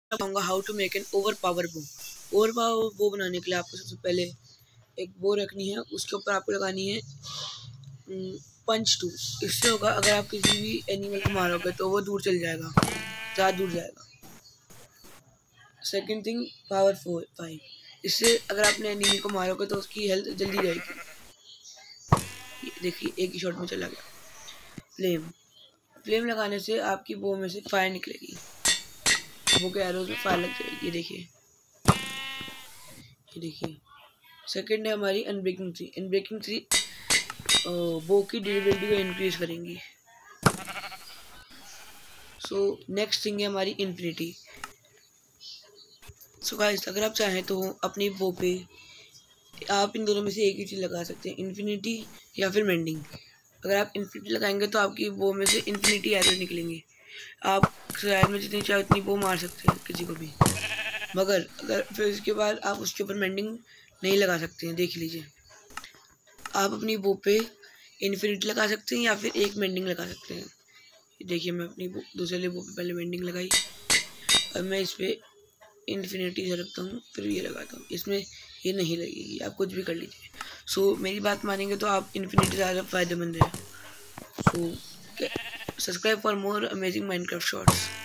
बताऊंगा how to make an over power bow. Over power bow बनाने के लिए आपको सबसे पहले एक बो रखनी है, उसके ऊपर आपको लगानी है पंच टू। इससे होगा अगर आप किसी भी एनिमल को मारोगे तो वो दूर चल जाएगा, ज़्यादा दूर जाएगा। सेकंड थिंग पावर 5, इससे अगर आपने एनिमल को मारोगे तो उसकी हेल्थ जल्दी रहेगी। देखिए एक ही शॉट में चला गया। फ्लेम लगाने से आपकी बो में से फायर निकलेगी, बो के एरोज में फायर लग जाएगी। ये देखिए। सेकंड है हमारी अनब्रेकिंग 3। अनब्रेकिंग 3 बो की ड्यूरेबिलिटी को इंक्रीज करेंगी। सो नेक्स्ट थिंग है हमारी इन्फिनिटी। सो गाइस अगर आप चाहें तो अपनी बो पे आप इन दोनों में से एक ही चीज़ लगा सकते हैं, इन्फिनिटी या फिर मेंडिंग। अगर आप इन्फिनिटी लगाएंगे तो आपकी बो में से इन्फिनिटी एरो निकलेंगे। आप शायद में जितनी चाहे उतनी बो मार सकते हैं किसी को भी, मगर अगर फिर उसके बाद आप उसके ऊपर मेंडिंग नहीं लगा सकते हैं। देख लीजिए, आप अपनी बो पे इन्फिनिटी लगा सकते हैं या फिर एक मेंडिंग लगा सकते हैं। देखिए मैं अपनी दूसरे बो पे पहले मेंडिंग लगाई, अब मैं इस पर इन्फिनिटी से रखता हूँ, फिर ये लगाता हूँ। इसमें ये नहीं लगेगी, आप कुछ भी कर लीजिए। सो मेरी बात मानेंगे तो आप इन्फिनिटी ज़्यादा फ़ायदेमंद है। So subscribe for more amazing Minecraft shorts.